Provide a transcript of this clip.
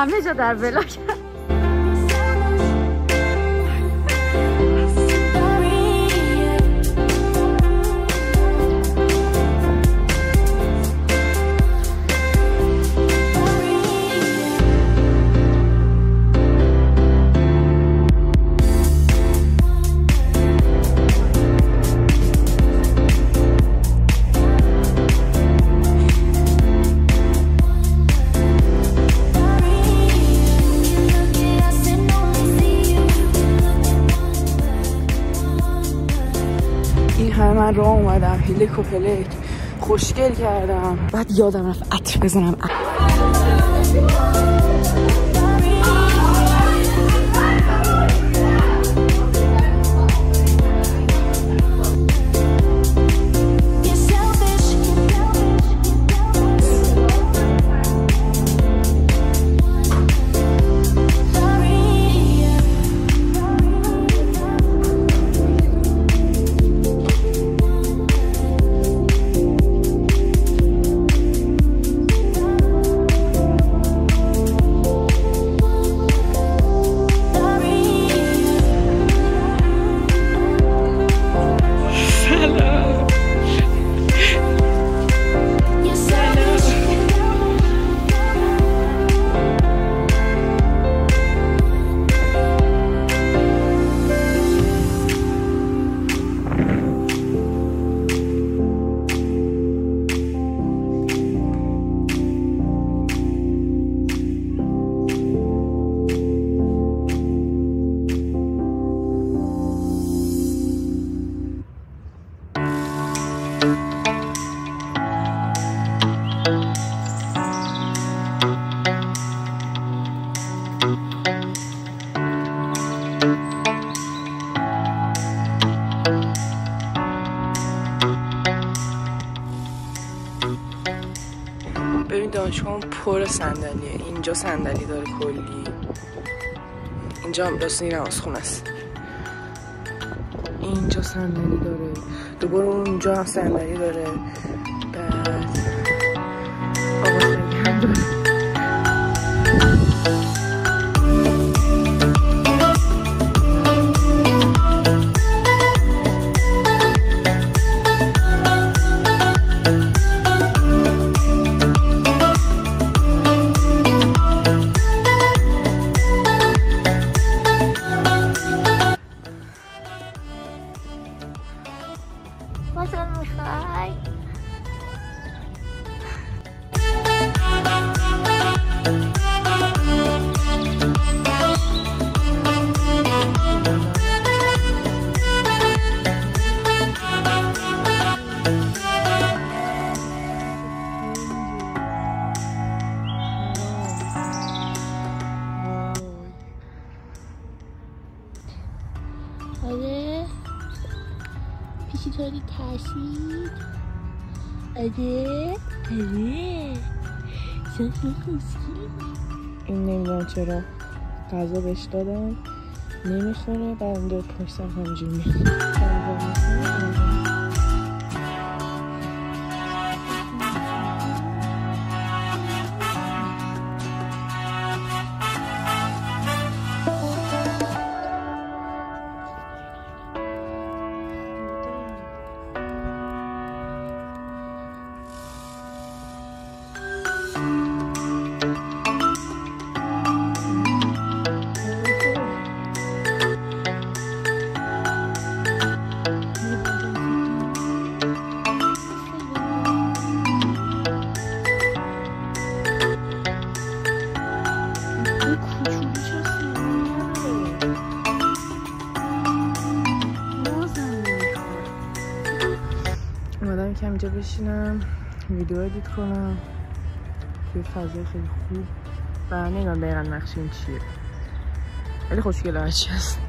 همه جا در ولاگ. من راه اومدم هلیک و پلک خوشگل کردم، بعد یادم رفت عطر بزنم. ببین دانشگاه پر صندلیه. اینجا صندلی داره کلی، اینجا هم راستین نمازخونه است. اینجا صندلی داره، دوباره اونجا هم صندلی داره، بعد آقا خیلی هم داره. پیشیطوری ترسید. آره شخصی خوشگلی. این نمیدونم چرا غذا بهش دادم نمیخوره، بعد دور پشتم همجور میخوره. اومدم که اینجا بشینم ویدیو ادیت کنم توی فضای خیلی خوب و نمیدونم دقیقا نقش این چیه، ولی خوشگله هرچی هست.